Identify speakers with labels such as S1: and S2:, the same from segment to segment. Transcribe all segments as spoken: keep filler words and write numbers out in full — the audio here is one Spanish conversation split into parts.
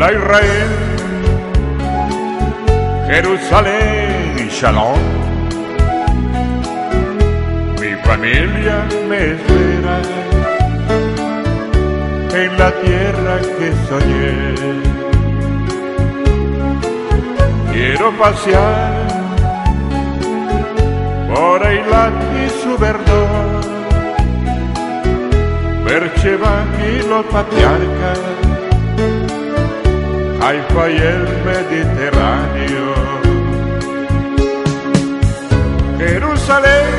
S1: Hola Israel, Jerusalén, Shalom. Mi familia me espera en la tierra que soñé. Quiero pasear por Eilat y su verdor, Beersheba y los patriarcas, Haifa y el Mediterráneo. Jerusalén,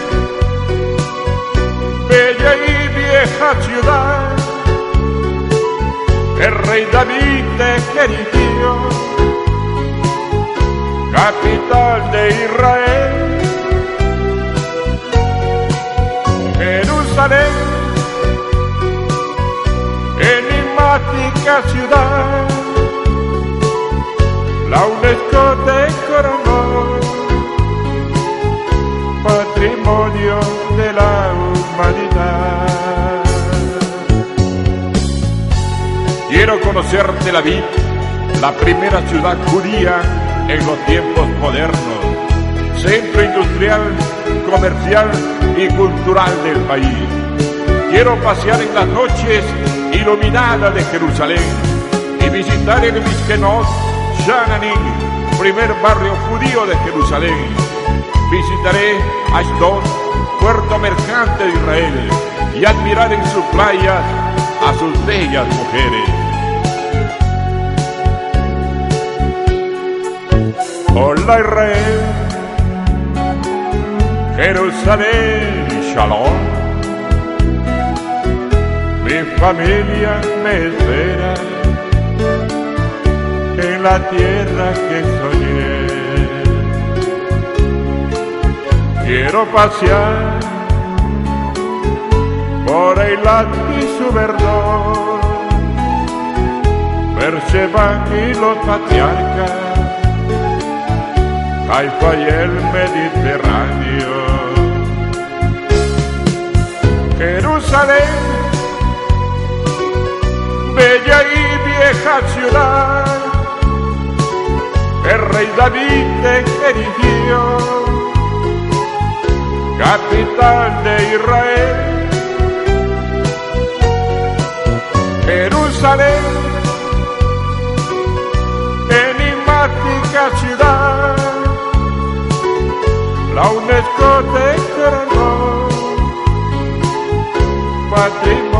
S1: bella y vieja ciudad, el rey David te erigió, capital de Israel. Jerusalén, enigmática ciudad, la UNESCO te coronó patrimonio de la humanidad. Quiero conocer Tel Aviv, la primera ciudad judía en los tiempos modernos, centro industrial, comercial y cultural del país. Quiero pasear en las noches iluminadas de Jerusalén y visitar el Mishkenot Sha'anim, primer barrio judío de Jerusalén. Visitaré Ashdod, puerto mercante de Israel, y admirar en sus playas a sus bellas mujeres. Hola Israel, Jerusalén, Shalom. Mi familia me espera en la tierra que soñé. Quiero pasear por Eilat y su verdor, Beersheba y los patriarcas, Haifa y el Mediterráneo. Jerusalén, bella y vieja ciudad, el rey David te erigió, capital de Israel. Jerusalén, enigmática ciudad, la UNESCO te coronó patrimonio